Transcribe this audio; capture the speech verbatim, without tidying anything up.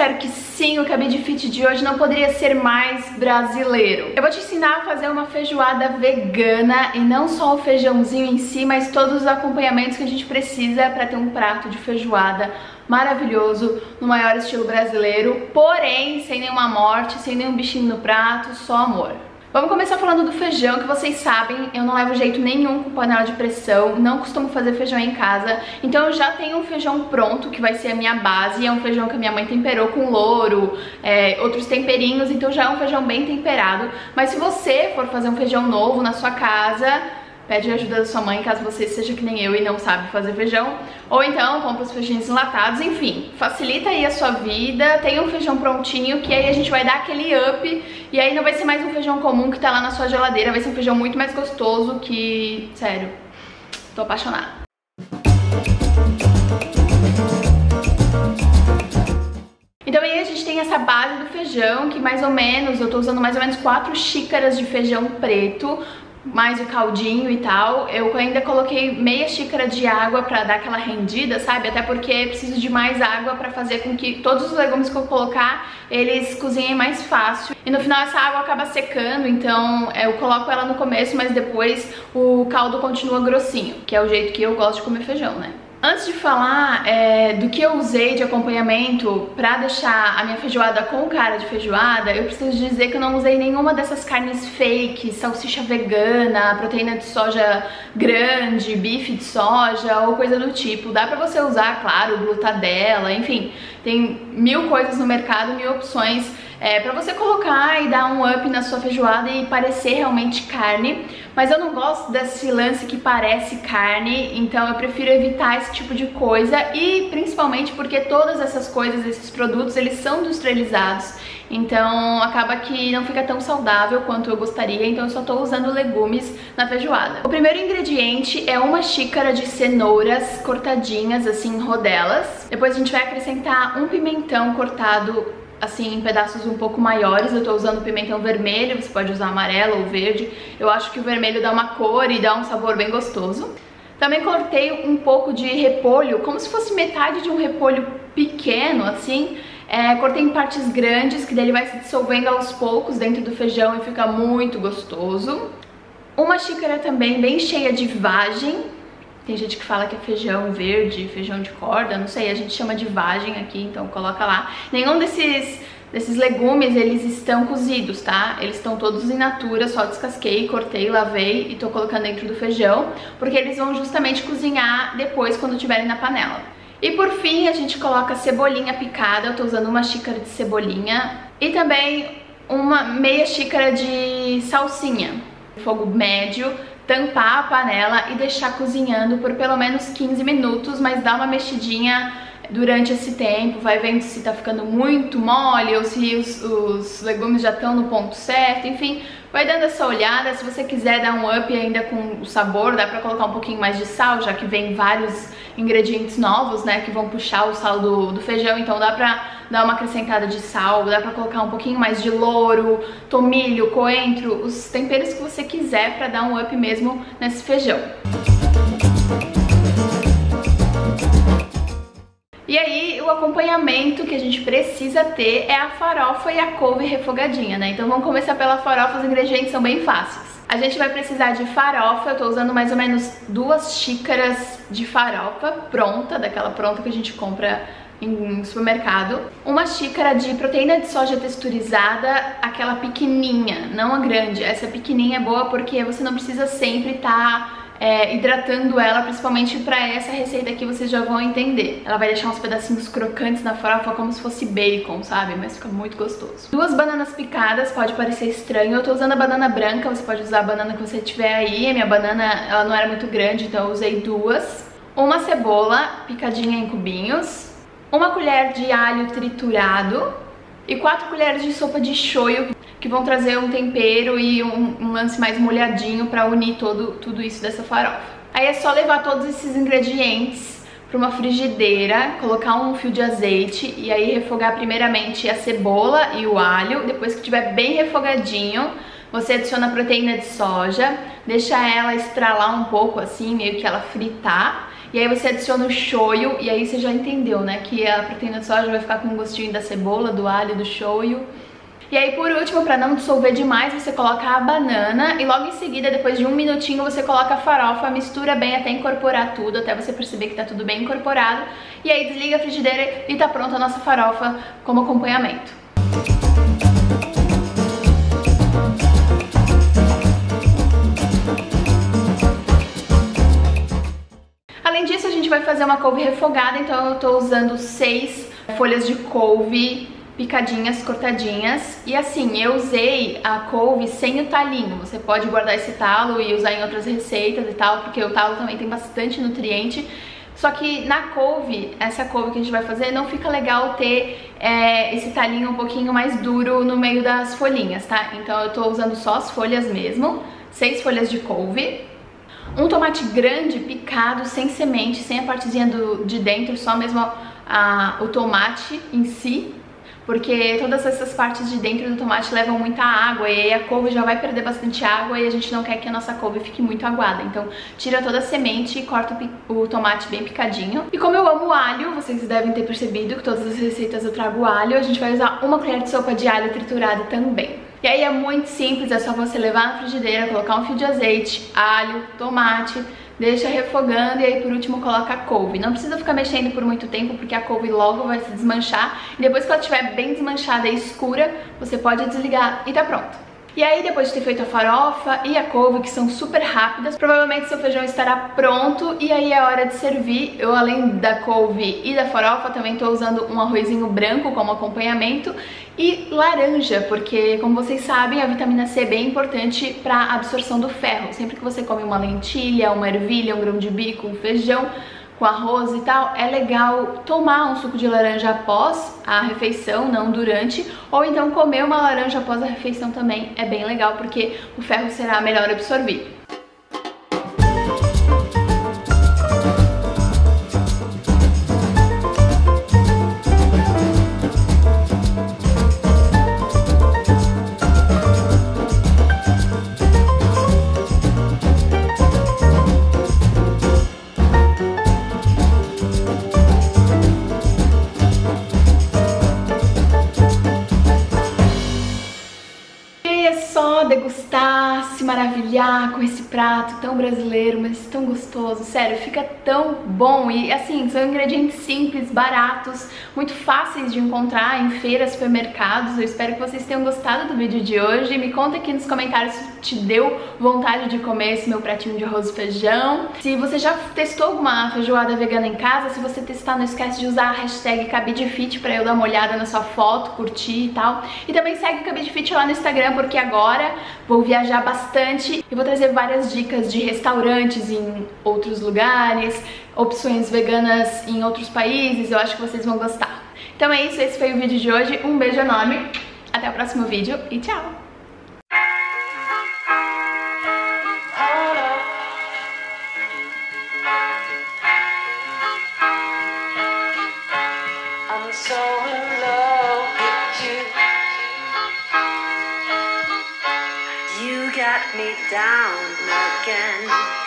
espero que sim, o Cabide Fit de hoje não poderia ser mais brasileiro. Eu vou te ensinar a fazer uma feijoada vegana e não só o feijãozinho em si, mas todos os acompanhamentos que a gente precisa para ter um prato de feijoada maravilhoso, no maior estilo brasileiro, porém sem nenhuma morte, sem nenhum bichinho no prato, só amor. Vamos começar falando do feijão, que vocês sabem, eu não levo jeito nenhum com panela de pressão, não costumo fazer feijão em casa, então eu já tenho um feijão pronto, que vai ser a minha base, é um feijão que a minha mãe temperou com louro, é, outros temperinhos, então já é um feijão bem temperado, mas se você for fazer um feijão novo na sua casa, pede ajuda da sua mãe, caso você seja que nem eu e não sabe fazer feijão. Ou então, compra os feijões enlatados, enfim. Facilita aí a sua vida, tem um feijão prontinho, que aí a gente vai dar aquele up. E aí não vai ser mais um feijão comum que tá lá na sua geladeira, vai ser um feijão muito mais gostoso que... Sério, tô apaixonada. Então aí a gente tem essa base do feijão, que mais ou menos, eu tô usando mais ou menos quatro xícaras de feijão preto, mais o caldinho e tal. Eu ainda coloquei meia xícara de água pra dar aquela rendida, sabe? Até porque preciso de mais água pra fazer com que todos os legumes que eu colocar, eles cozinhem mais fácil. E no final essa água acaba secando, então eu coloco ela no começo, mas depois o caldo continua grossinho, que é o jeito que eu gosto de comer feijão, né? Antes de falar é, do que eu usei de acompanhamento pra deixar a minha feijoada com cara de feijoada, eu preciso dizer que eu não usei nenhuma dessas carnes fake, salsicha vegana, proteína de soja grande, bife de soja ou coisa do tipo. Dá pra você usar, claro, glutadela, enfim, tem mil coisas no mercado, mil opções é, pra você colocar e dar um up na sua feijoada e parecer realmente carne. Mas eu não gosto desse lance que parece carne, então eu prefiro evitar esse tipo de coisa, e principalmente porque todas essas coisas, esses produtos, eles são industrializados, então acaba que não fica tão saudável quanto eu gostaria, então eu só tô usando legumes na feijoada. O primeiro ingrediente é uma xícara de cenouras cortadinhas, assim, em rodelas. Depois a gente vai acrescentar um pimentão cortado assim em pedaços um pouco maiores. Eu tô usando pimentão vermelho, você pode usar amarelo ou verde. Eu acho que o vermelho dá uma cor e dá um sabor bem gostoso. Também cortei um pouco de repolho, como se fosse metade de um repolho pequeno, assim. É, cortei em partes grandes, que daí ele vai se dissolvendo aos poucos dentro do feijão e fica muito gostoso. Uma xícara também bem cheia de vagem. Tem gente que fala que é feijão verde, feijão de corda, não sei, a gente chama de vagem aqui, então coloca lá. Nenhum desses, desses legumes, eles estão cozidos, tá? Eles estão todos in natura, só descasquei, cortei, lavei e tô colocando dentro do feijão, porque eles vão justamente cozinhar depois quando estiverem na panela. E por fim a gente coloca cebolinha picada, eu tô usando uma xícara de cebolinha e também uma meia xícara de salsinha. Fogo médio, tampar a panela e deixar cozinhando por pelo menos quinze minutos, mas dá uma mexidinha durante esse tempo, vai vendo se tá ficando muito mole ou se os, os legumes já estão no ponto certo, enfim, vai dando essa olhada. Se você quiser dar um up ainda com o sabor, dá pra colocar um pouquinho mais de sal, já que vem vários ingredientes novos, né, que vão puxar o sal do, do feijão, então dá pra dar uma acrescentada de sal, dá pra colocar um pouquinho mais de louro, tomilho, coentro, os temperos que você quiser pra dar um up mesmo nesse feijão. E aí, o acompanhamento que a gente precisa ter é a farofa e a couve refogadinha, né? Então vamos começar pela farofa, os ingredientes são bem fáceis. A gente vai precisar de farofa, eu tô usando mais ou menos duas xícaras de farofa pronta, daquela pronta que a gente compra em supermercado. Uma xícara de proteína de soja texturizada, aquela pequenininha, não a grande. Essa pequenininha é boa porque você não precisa sempre estar É, hidratando ela, principalmente pra essa receita aqui, vocês já vão entender. Ela vai deixar uns pedacinhos crocantes na farofa, como se fosse bacon, sabe? Mas fica muito gostoso. Duas bananas picadas, pode parecer estranho. Eu tô usando a banana branca, você pode usar a banana que você tiver aí. A minha banana, ela não era muito grande, então eu usei duas. Uma cebola picadinha em cubinhos. Uma colher de alho triturado. E quatro colheres de sopa de shoyu, que vão trazer um tempero e um, um lance mais molhadinho pra unir todo, tudo isso dessa farofa. Aí é só levar todos esses ingredientes para uma frigideira, colocar um fio de azeite e aí refogar primeiramente a cebola e o alho. Depois que estiver bem refogadinho, você adiciona a proteína de soja, deixa ela estralar um pouco assim, meio que ela fritar. E aí você adiciona o shoyu, e aí você já entendeu, né, que a proteína de soja vai ficar com um gostinho da cebola, do alho, do shoyu. E aí por último, para não dissolver demais, você coloca a banana e logo em seguida, depois de um minutinho, você coloca a farofa, mistura bem até incorporar tudo, até você perceber que tá tudo bem incorporado. E aí desliga a frigideira e tá pronta a nossa farofa como acompanhamento. Além disso, a gente vai fazer uma couve refogada, então eu tô usando seis folhas de couve picadinhas, cortadinhas. E assim, eu usei a couve sem o talinho. Você pode guardar esse talo e usar em outras receitas e tal, porque o talo também tem bastante nutriente. Só que na couve, essa couve que a gente vai fazer, não fica legal ter é, esse talinho um pouquinho mais duro no meio das folhinhas, tá? Então eu tô usando só as folhas mesmo, seis folhas de couve. Um tomate grande, picado, sem semente, sem a partezinha do, de dentro, só mesmo a, a, o tomate em si. Porque todas essas partes de dentro do tomate levam muita água e aí a couve já vai perder bastante água e a gente não quer que a nossa couve fique muito aguada. Então tira toda a semente e corta o, o tomate bem picadinho. E como eu amo alho, vocês devem ter percebido que todas as receitas eu trago alho, a gente vai usar uma colher de sopa de alho triturado também. E aí é muito simples, é só você levar na frigideira, colocar um fio de azeite, alho, tomate, deixa refogando e aí por último coloca a couve. Não precisa ficar mexendo por muito tempo porque a couve logo vai se desmanchar. E depois que ela estiver bem desmanchada e escura, você pode desligar e tá pronto. E aí depois de ter feito a farofa e a couve, que são super rápidas, provavelmente seu feijão estará pronto e aí é hora de servir. Eu, além da couve e da farofa, também estou usando um arrozinho branco como acompanhamento e laranja, porque como vocês sabem, a vitamina C é bem importante para a absorção do ferro. Sempre que você come uma lentilha, uma ervilha, um grão de bico, um feijão com arroz e tal, é legal tomar um suco de laranja após a refeição, não durante, ou então comer uma laranja após a refeição também é bem legal, porque o ferro será melhor absorvido. Degustar, se maravilhar com esse prato tão brasileiro, mas tão gostoso, sério, fica tão bom. E assim, são ingredientes simples, baratos, muito fáceis de encontrar em feiras, supermercados. Eu espero que vocês tenham gostado do vídeo de hoje. Me conta aqui nos comentários se te deu vontade de comer esse meu pratinho de arroz e feijão. Se você já testou alguma feijoada vegana em casa, se você testar, não esquece de usar a hashtag Cabidefit pra eu dar uma olhada na sua foto, curtir e tal. E também segue o Cabidefit lá no Instagram, porque agora vou viajar bastante e vou trazer várias dicas de restaurantes em outros lugares, opções veganas em outros países. Eu acho que vocês vão gostar. Então é isso, esse foi o vídeo de hoje. Um beijo enorme, até o próximo vídeo e tchau! Got me down again.